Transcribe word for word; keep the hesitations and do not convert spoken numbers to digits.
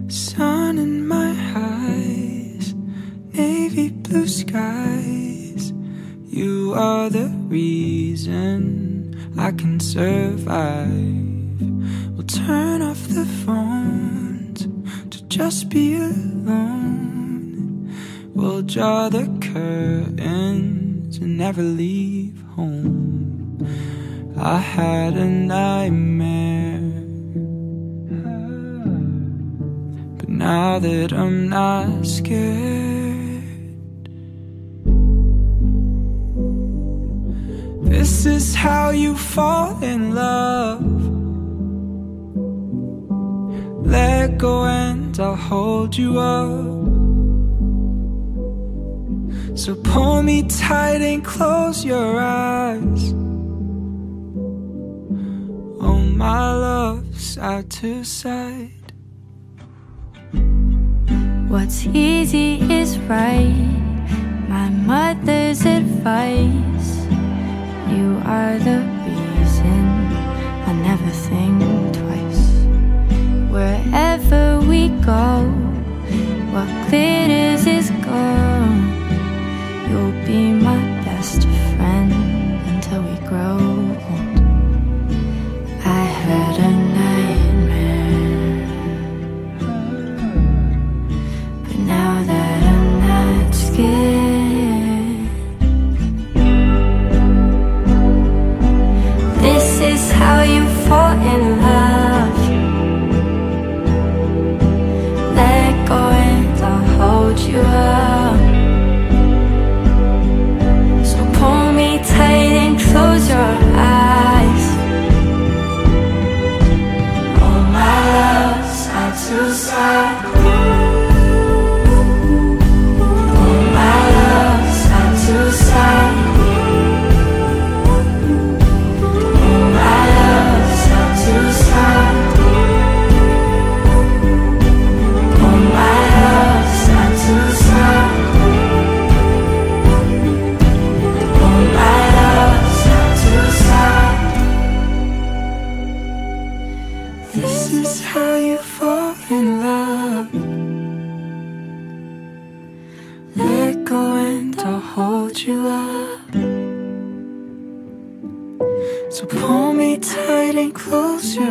sun in my eyes, navy blue skies. You are the reason I can survive. We'll turn off the phones to just be alone. We'll draw the curtains and never leave home. I had a nightmare, but now that I'm not scared, this is how you fall in love. Let go and I'll hold you up. So pull me tight and close your eyes. Oh my love, side to side. What's easy is right, my mother's advice. You are the reason I never think twice. Wherever we go, what glitters is gold. You'll be my best friend until we grow old. I had a nightmare, but now that I'm not scared, this is how you fall in love. Let go and I'll hold you up. So pull me tight and close your eyes. Oh my love, side to side. Oh my love, side to side. Oh my love, side to side. Oh my love, side to side. Oh my love, side to side. This is how you fall in love. Let go and I'll hold you up. So pull me tight and close your